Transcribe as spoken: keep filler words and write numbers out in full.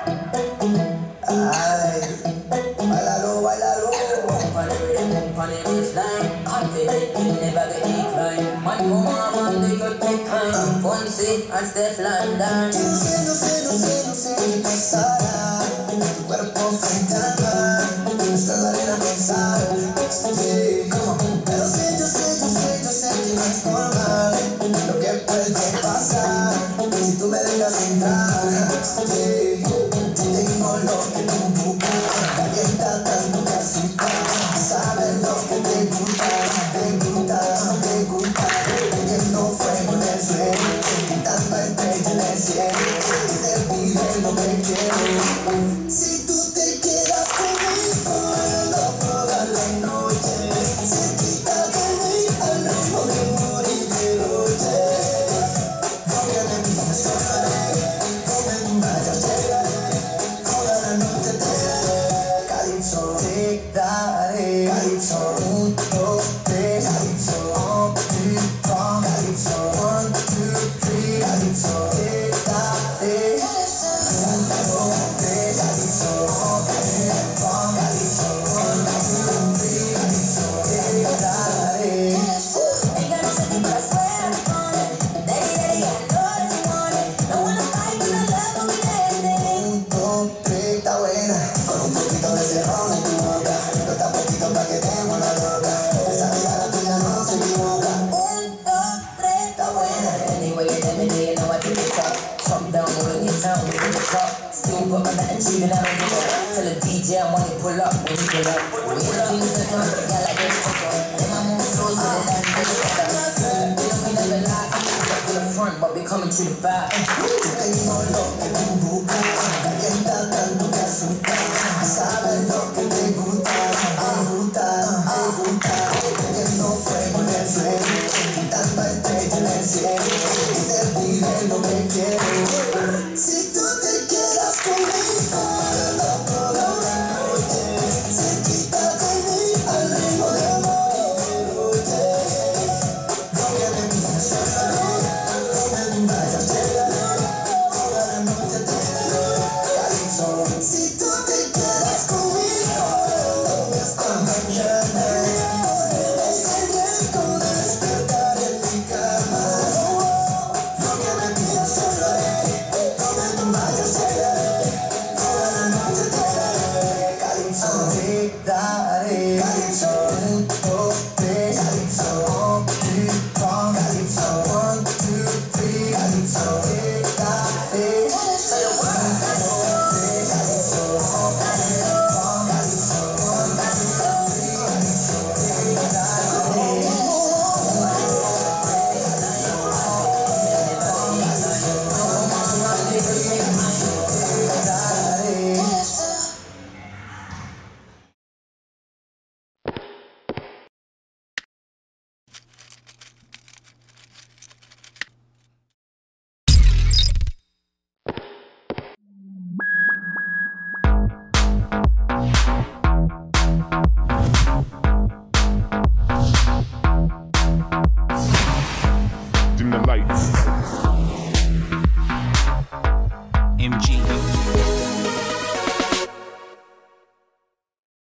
Ay, bailalo, bailalo. On the rhythm, on the baseline, confident you never get declined. Man, come on, man, they could take time. Ponce and Steph London. Yo sé, no sé, no sé, no sé qué pasará. Tu cuerpo frente al mar, nuestra arena con sal. Sí, pero sé, yo sé, yo sé, yo sé que no es normal lo que puede pasar si tú me dejas entrar. Sí, tengo lo que tú buscas, calienta tanto que asusta. Sabes lo que te gusta, te gusta, te gusta. Teniendo fuego en el suelo, quitando estrella en el cielo. Y te pide lo que quiero. Si tú te quedas conmigo, no toda la noche. Cerquita de mí, al ritmo de morir de noche. Cómeme mi soñaré, come tu raya llegaré. Toda la noche te daré Calypso, te daré Calypso, un, dos, tres Calypso, one, two, three Calypso, one, two, three Calypso, te daré Santa Rote, Calypso, one, Calypso, one, two, three Calypso, te daré. Ain't got no second, but I swear I'm on it. Daddy, daddy, I know that you want it. Don't wanna fight, but I love when we dancing. Un, dos, tres, está buena. Con un poquito de cerrón en tu boca. No está poquito pa' que te vuelva loca. Esa mirada tuya no se equivoca. Un, dos, tres, Está buena. anyway, you let me do, you know I do the top. Trump down when you town, we do the top. Still put my back and cheat and I don't give up. Tell the D J I want to pull up when you pull up. We in the things that come, yeah, like this. And my move slow so that I can get it better. You know we never lie, up to the front, but we coming through the back. Tengo lo que tú buscas, calienta tanto que asusta. Sabes lo que te gusta, te gusta, te gusta. Teniendo fuego en el suelo, quitando estrella en el cielo. Y te pide lo que quieres.